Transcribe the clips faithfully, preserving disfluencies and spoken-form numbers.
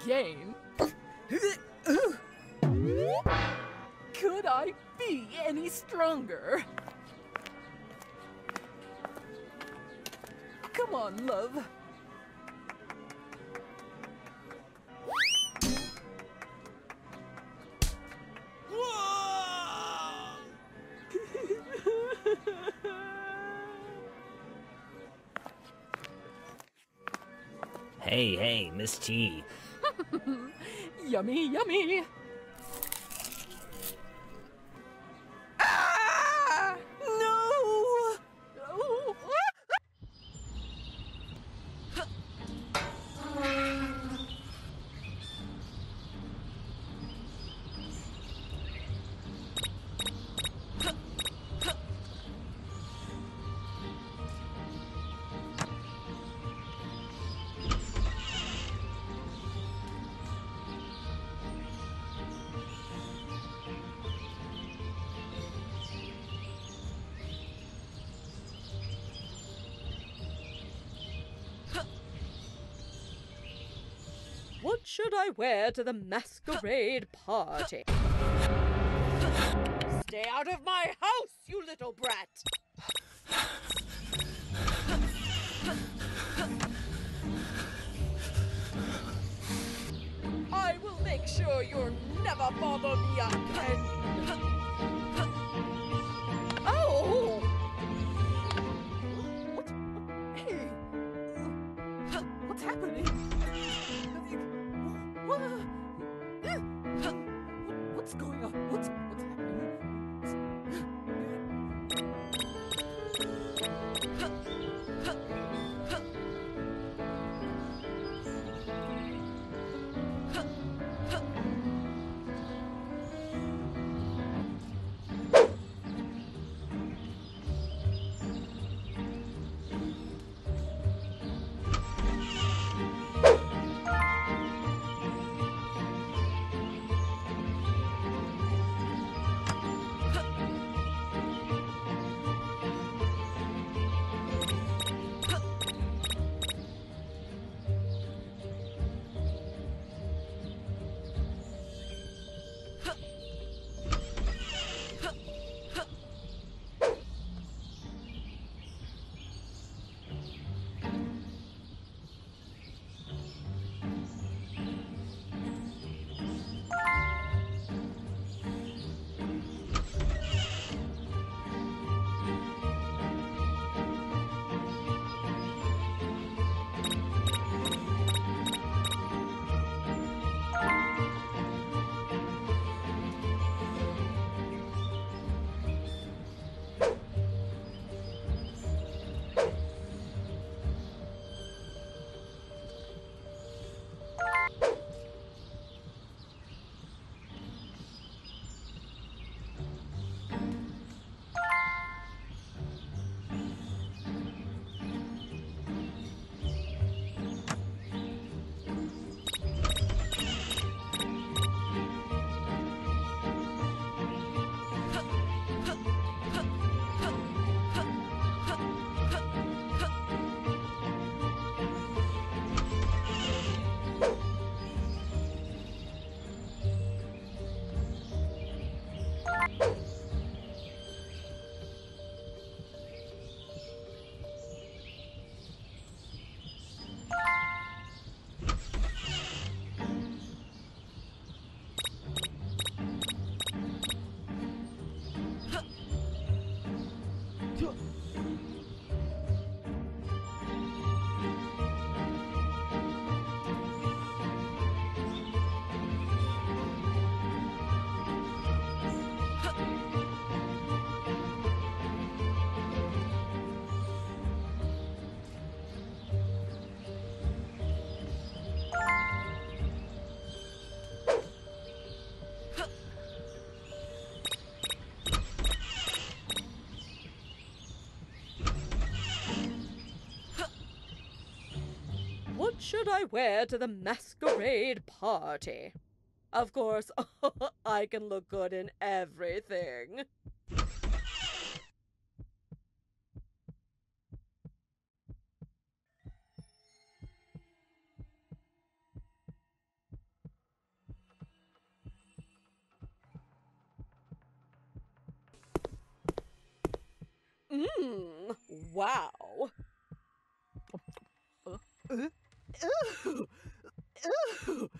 again. Could I be any stronger? Come on, love. Hey, hey, Miss T. Yummy, yummy. Ah! No! Oh. What should I wear to the masquerade party? Stay out of my house, you little brat! I will make sure you'll never bother me again! Oh! What? Hey! What's happening? What? What's going on? What's what's happening? What should I wear to the masquerade party? Of course, I can look good in everything. Mmm, wow. Uh, ew, ew.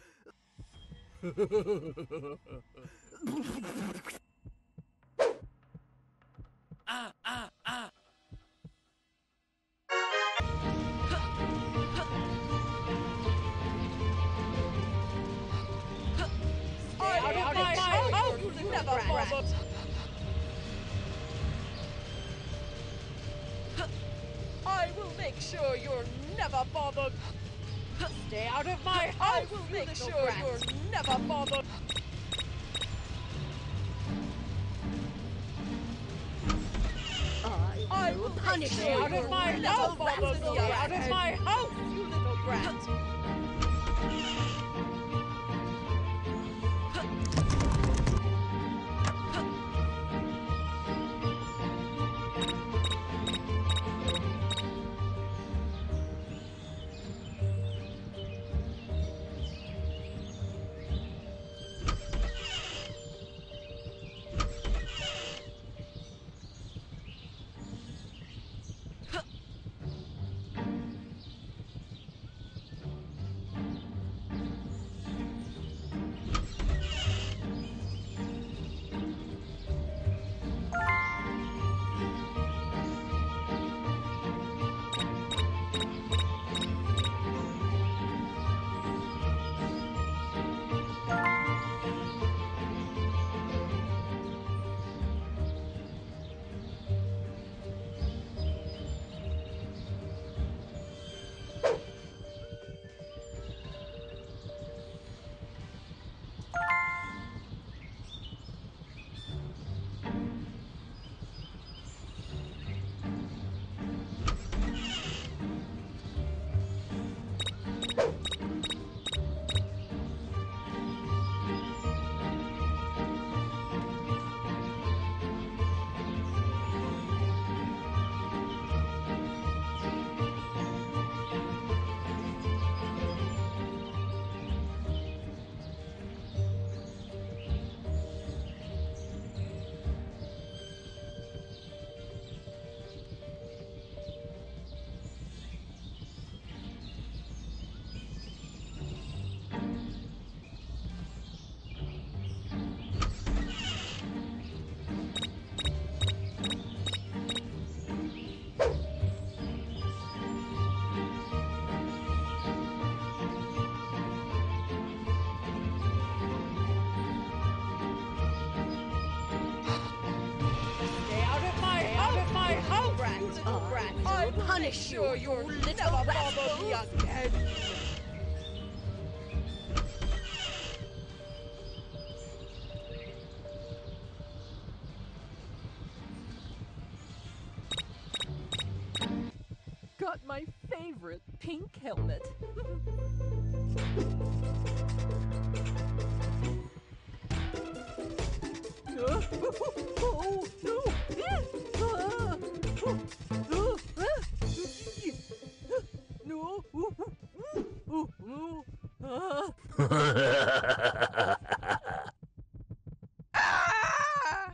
Ah, ah, ah! Stay out of my house, you never brat. I will make sure you're never bothered. Stay out of my house, I will make sure you're never bothered. I will punish you out of my house, Stay out of my house, you little brat. I will punish you, you little rascal! Again. Got my favorite pink helmet. Uh, oh, no. Ah, oh, oh, ah, no. Oh, oh, ah. Ah!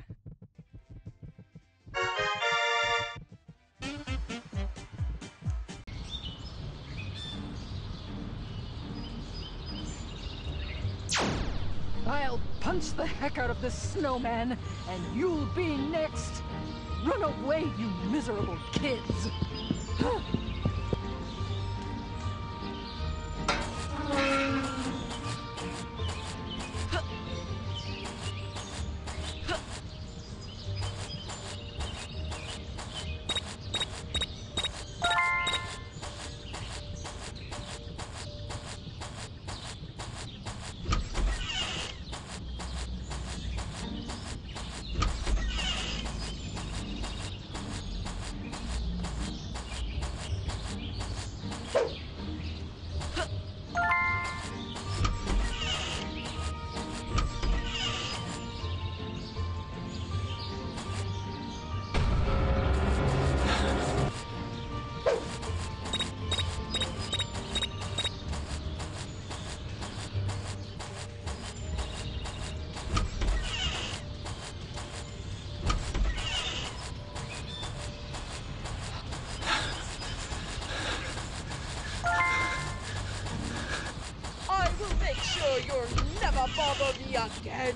I'll punch the heck out of this snowman, and you'll be next. Run away, you miserable kids. will make sure you'll never bother me again.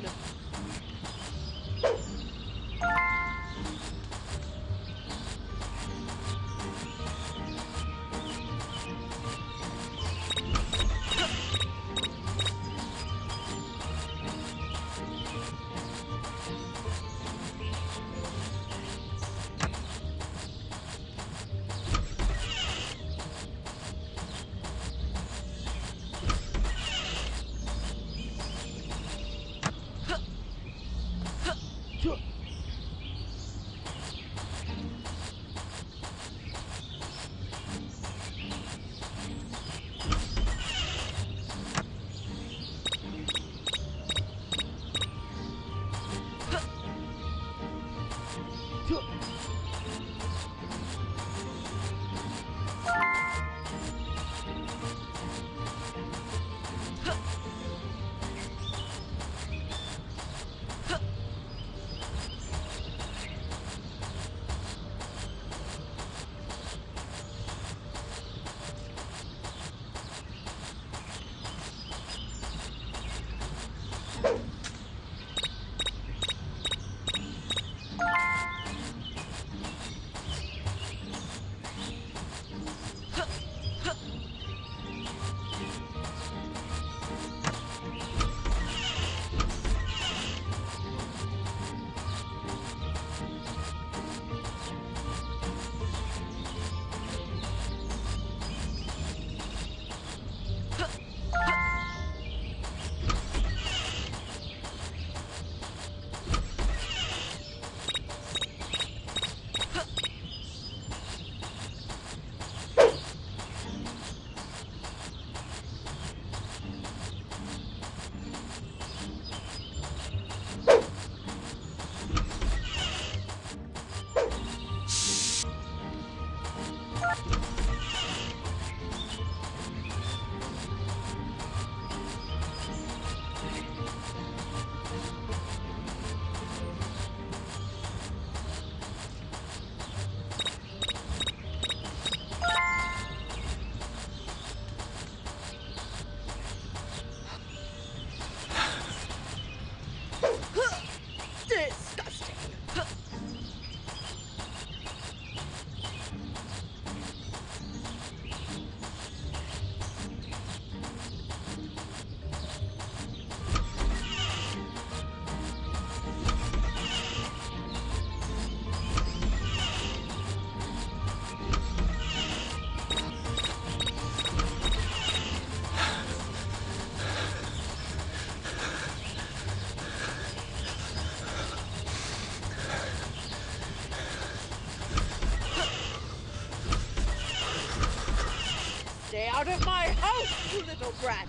Stay out of my house, you little brat!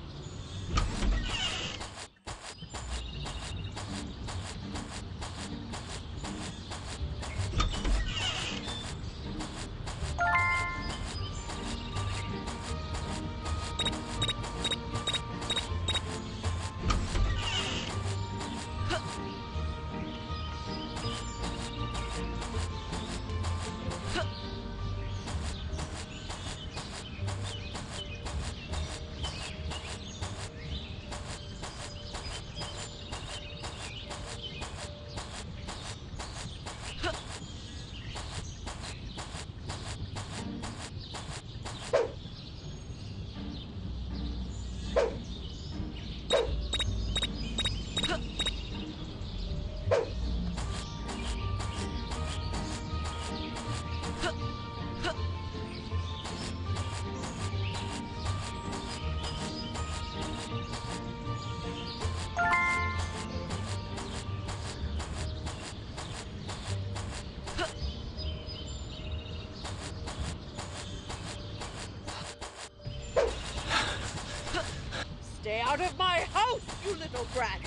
Stay out of my house, you little brat!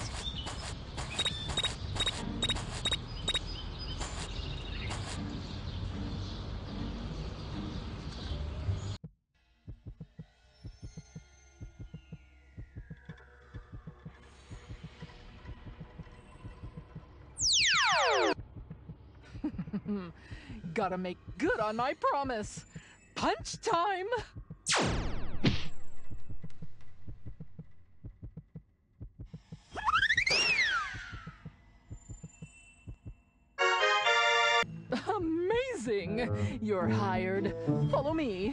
Gotta make good on my promise. Punch time! You're hired. Follow me.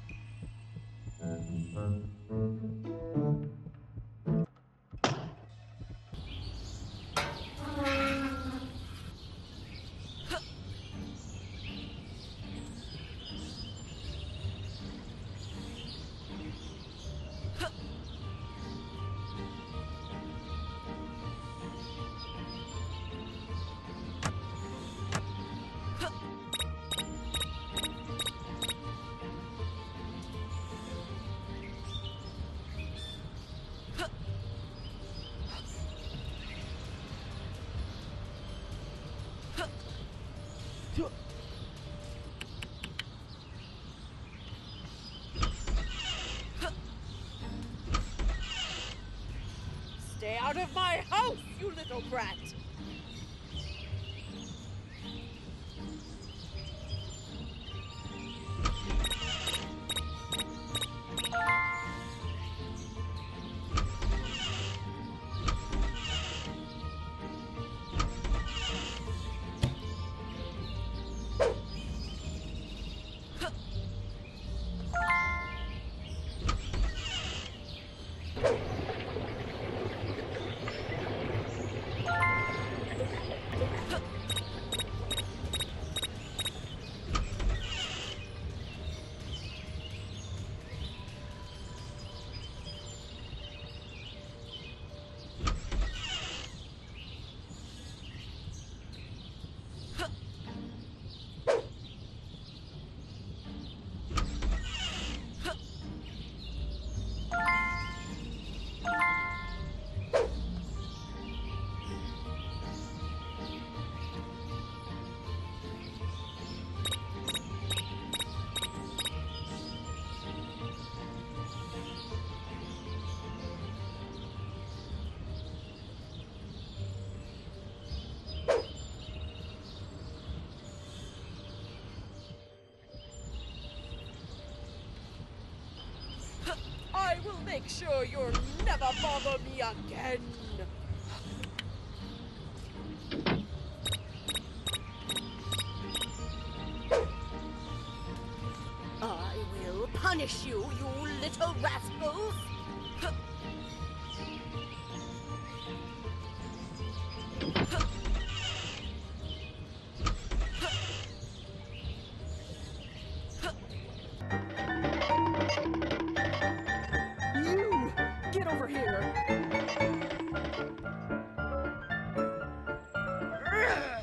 Stay out of my house, you little brat! I will make sure you'll never bother me again! I will punish you, you little rascals! You! Get over here! Ugh.